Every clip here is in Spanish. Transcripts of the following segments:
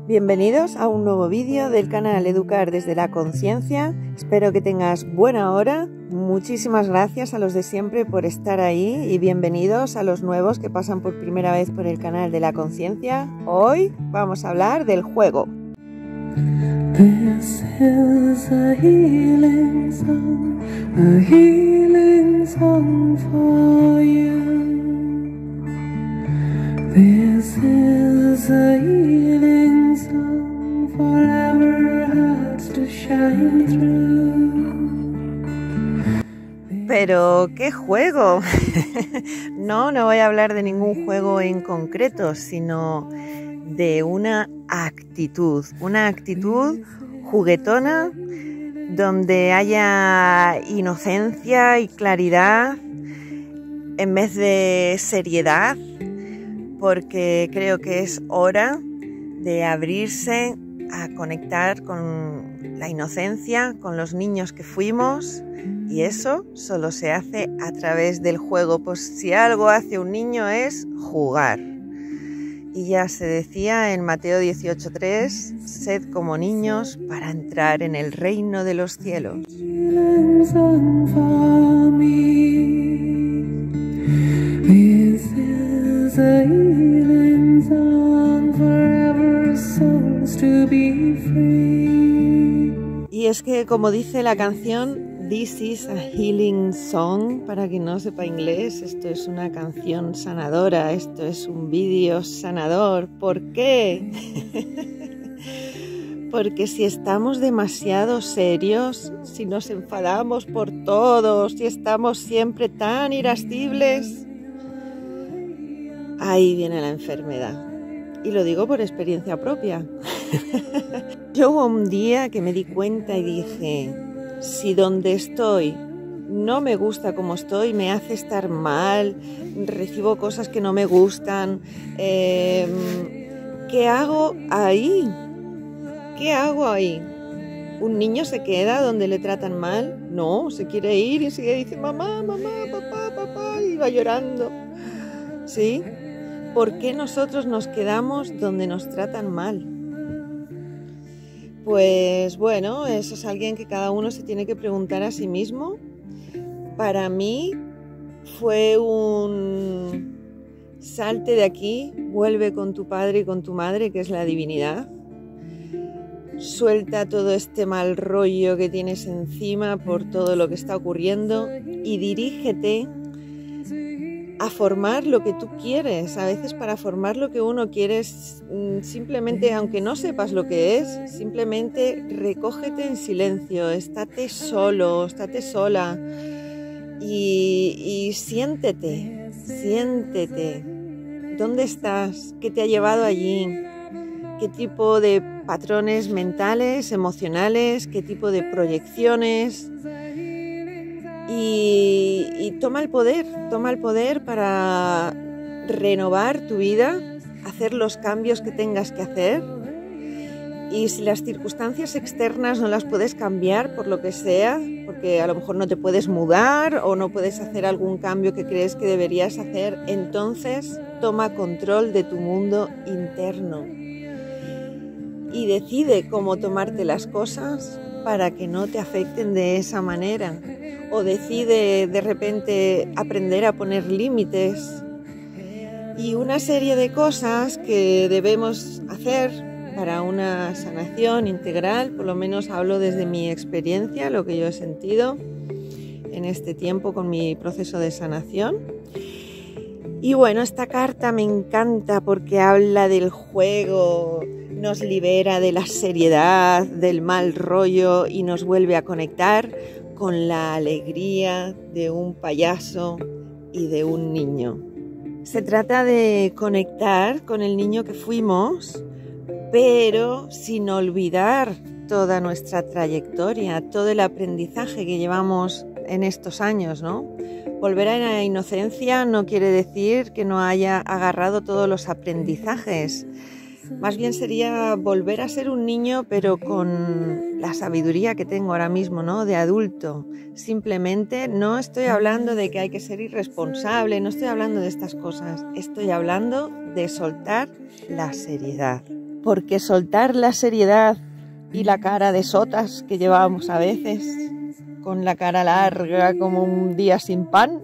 Bienvenidos a un nuevo vídeo del canal Educar desde la Conciencia. Espero que tengas buena hora. Muchísimas gracias a los de siempre por estar ahí y bienvenidos a los nuevos que pasan por primera vez por el canal de la Conciencia. Hoy vamos a hablar del juego. This is a healing song for you. This is a healing song for our hearts to shine through. Pero, ¿qué juego? No voy a hablar de ningún juego en concreto, sino de una actitud juguetona, donde haya inocencia y claridad en vez de seriedad, porque creo que es hora de abrirse a conectar con la inocencia, con los niños que fuimos, y eso solo se hace a través del juego. Pues si algo hace un niño es jugar. Y ya se decía en Mateo 18:3, sed como niños para entrar en el reino de los cielos. Y es que, como dice la canción, This is a healing song, para quien no sepa inglés, esto es una canción sanadora, esto es un vídeo sanador. ¿Por qué? Porque si estamos demasiado serios, si nos enfadamos por todo, si estamos siempre tan irascibles, ahí viene la enfermedad. Y lo digo por experiencia propia. Yo hubo un día que me di cuenta y dije, si donde estoy no me gusta como estoy, me hace estar mal, recibo cosas que no me gustan, ¿qué hago ahí? ¿Qué hago ahí? ¿Un niño se queda donde le tratan mal? No, se quiere ir y sigue, dice mamá, mamá, papá, papá, y va llorando. ¿Sí? ¿Por qué nosotros nos quedamos donde nos tratan mal? Pues bueno, eso es alguien que cada uno se tiene que preguntar a sí mismo. Para mí fue un salte de aquí, vuelve con tu padre y con tu madre, que es la divinidad. Suelta todo este mal rollo que tienes encima por todo lo que está ocurriendo y dirígete a formar lo que tú quieres. A veces para formar lo que uno quiere es simplemente, aunque no sepas lo que es, simplemente recógete en silencio, estate solo, estate sola y siéntete. ¿Dónde estás? ¿Qué te ha llevado allí? ¿Qué tipo de patrones mentales, emocionales? ¿Qué tipo de proyecciones? Y toma el poder para renovar tu vida, hacer los cambios que tengas que hacer. Y si las circunstancias externas no las puedes cambiar por lo que sea, porque a lo mejor no te puedes mudar o no puedes hacer algún cambio que crees que deberías hacer, entonces toma control de tu mundo interno y decide cómo tomarte las cosas para que no te afecten de esa manera. O decide de repente aprender a poner límites y una serie de cosas que debemos hacer para una sanación integral. Por lo menos hablo desde mi experiencia, lo que yo he sentido en este tiempo con mi proceso de sanación. Y bueno, esta carta me encanta porque habla del juego, nos libera de la seriedad, del mal rollo y nos vuelve a conectar con la alegría de un payaso y de un niño. Se trata de conectar con el niño que fuimos, pero sin olvidar toda nuestra trayectoria, todo el aprendizaje que llevamos en estos años, ¿no? Volver a la inocencia no quiere decir que no haya agarrado todos los aprendizajes. Más bien sería volver a ser un niño, pero con la sabiduría que tengo ahora mismo, ¿no? De adulto. Simplemente no estoy hablando de que hay que ser irresponsable, no estoy hablando de estas cosas. Estoy hablando de soltar la seriedad. porque soltar la seriedad y la cara de sotas que llevábamos a veces, con la cara larga como un día sin pan,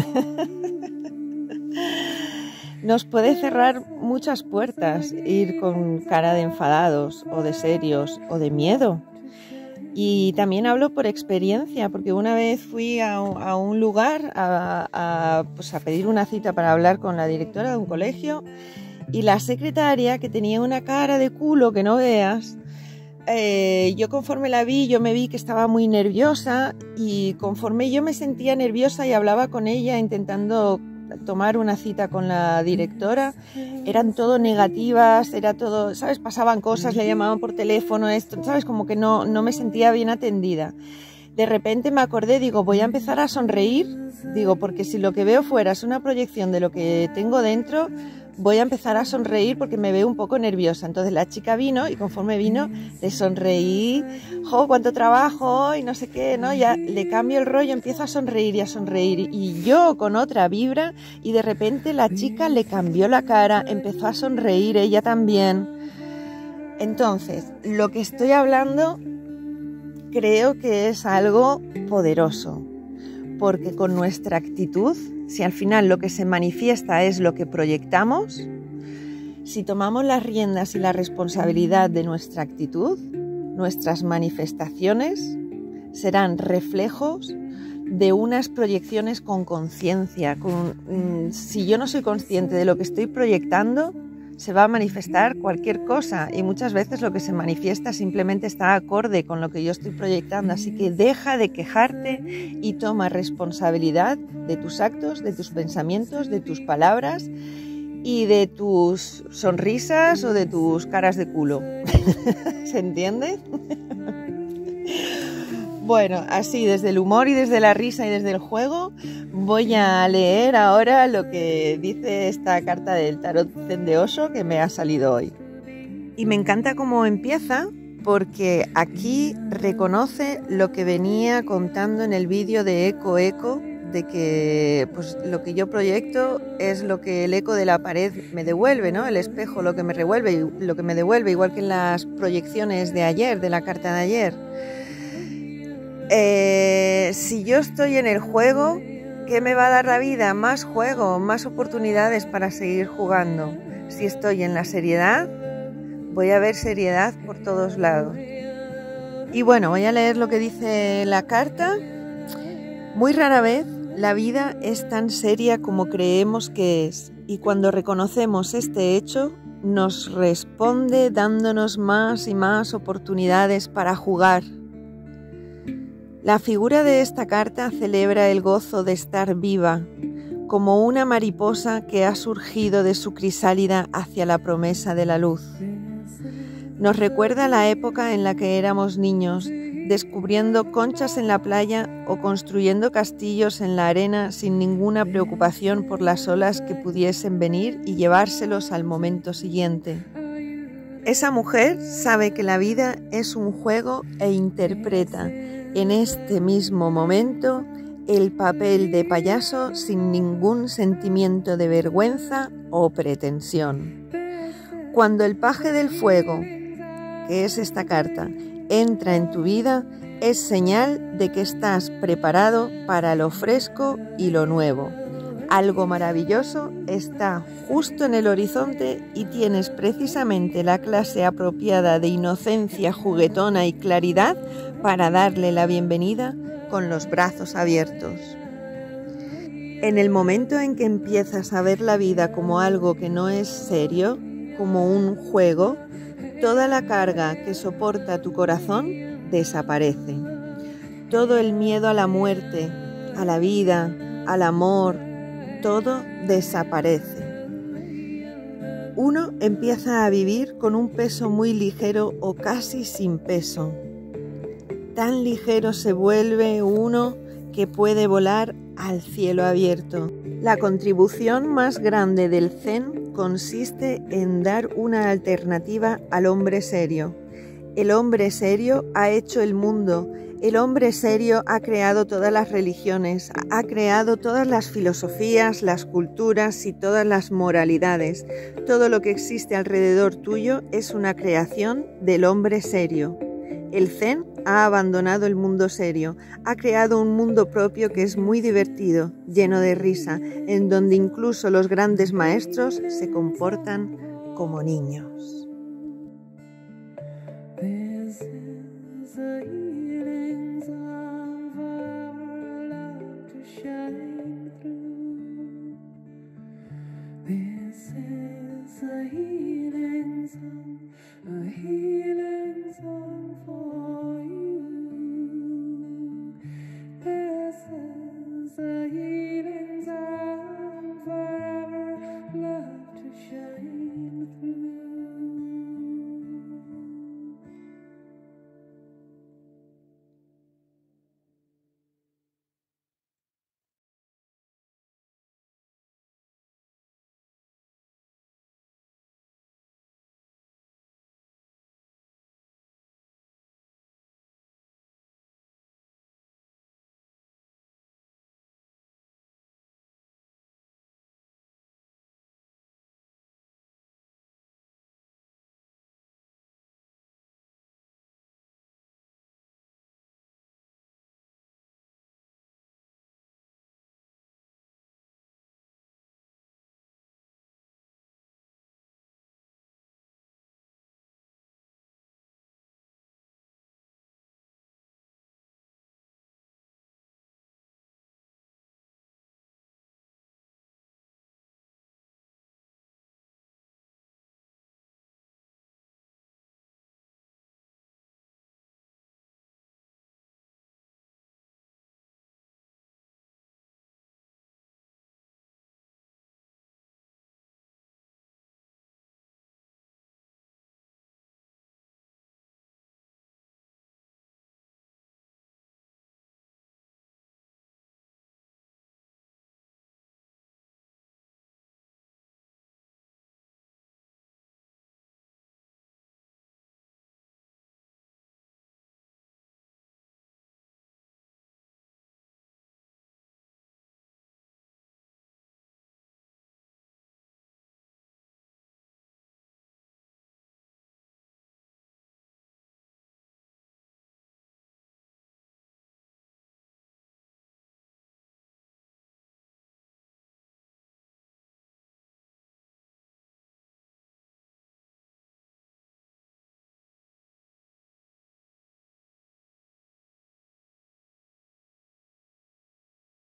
nos puede cerrar muchas puertas, ir con cara de enfadados o de serios o de miedo. Y también hablo por experiencia, porque una vez fui a un lugar a pedir una cita para hablar con la directora de un colegio, y la secretaria, que tenía una cara de culo que no veas, yo conforme la vi, yo me vi que estaba muy nerviosa, y conforme yo me sentía nerviosa y hablaba con ella intentando tomar una cita con la directora, eran todo negativas, era todo, ¿sabes? Pasaban cosas, le llamaban por teléfono, esto, ¿sabes? Como que no me sentía bien atendida. De repente me acordé, digo, voy a empezar a sonreír, digo, porque si lo que veo fuera es una proyección de lo que tengo dentro, voy a empezar a sonreír porque me veo un poco nerviosa. Entonces la chica vino y conforme vino le sonreí, ¡jo, cuánto trabajo! Y no sé qué, ¿no? Ya le cambio el rollo, empiezo a sonreír y yo con otra vibra, y de repente la chica le cambió la cara, empezó a sonreír ella también. Entonces, lo que estoy hablando creo que es algo poderoso, porque con nuestra actitud, si al final lo que se manifiesta es lo que proyectamos, si tomamos las riendas y la responsabilidad de nuestra actitud, nuestras manifestaciones serán reflejos de unas proyecciones con conciencia. Si yo no soy consciente de lo que estoy proyectando, se va a manifestar cualquier cosa, y muchas veces lo que se manifiesta simplemente está acorde con lo que yo estoy proyectando. Así que deja de quejarte y toma responsabilidad de tus actos, de tus pensamientos, de tus palabras y de tus sonrisas o de tus caras de culo. ¿Se entiende? Bueno, así desde el humor y desde la risa y desde el juego voy a leer ahora lo que dice esta carta del tarot Zen de Osho que me ha salido hoy. Y me encanta cómo empieza, porque aquí reconoce lo que venía contando en el vídeo de Eco Eco, de que pues lo que yo proyecto es lo que el eco de la pared me devuelve, ¿no? El espejo lo que me devuelve, igual que en las proyecciones de ayer, de la carta de ayer. Si yo estoy en el juego, ¿qué me va a dar la vida? Más juego, más oportunidades para seguir jugando. Si estoy en la seriedad, voy a ver seriedad por todos lados. Y bueno, voy a leer lo que dice la carta. Muy rara vez la vida es tan seria como creemos que es, y cuando reconocemos este hecho, nos responde dándonos más y más oportunidades para jugar. La figura de esta carta celebra el gozo de estar viva, como una mariposa que ha surgido de su crisálida hacia la promesa de la luz. Nos recuerda la época en la que éramos niños, descubriendo conchas en la playa o construyendo castillos en la arena sin ninguna preocupación por las olas que pudiesen venir y llevárselos al momento siguiente. Esa mujer sabe que la vida es un juego e interpreta en este mismo momento el papel de payaso sin ningún sentimiento de vergüenza o pretensión. Cuando el paje del fuego, que es esta carta, entra en tu vida, es señal de que estás preparado para lo fresco y lo nuevo. Algo maravilloso está justo en el horizonte y tienes precisamente la clase apropiada de inocencia juguetona y claridad para darle la bienvenida con los brazos abiertos. En el momento en que empiezas a ver la vida como algo que no es serio, como un juego, toda la carga que soporta tu corazón desaparece. Todo el miedo a la muerte, a la vida, al amor, todo desaparece. Uno empieza a vivir con un peso muy ligero o casi sin peso. Tan ligero se vuelve uno que puede volar al cielo abierto. La contribución más grande del Zen consiste en dar una alternativa al hombre serio, El hombre serio ha hecho el mundo. El hombre serio ha creado todas las religiones, ha creado todas las filosofías, las culturas y todas las moralidades. Todo lo que existe alrededor tuyo es una creación del hombre serio. El Zen ha abandonado el mundo serio, ha creado un mundo propio que es muy divertido, lleno de risa, en donde incluso los grandes maestros se comportan como niños. This is a healing song for love to shine through. This is a healing song for